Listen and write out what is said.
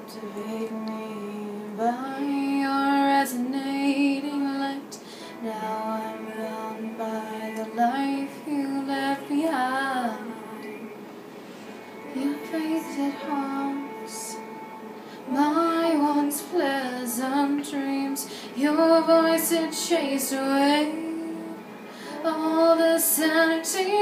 captivate me by your resonating light. Now I'm bound by the life you left behind. Your face that haunts my once pleasant dreams, your voice that chased away all the sanity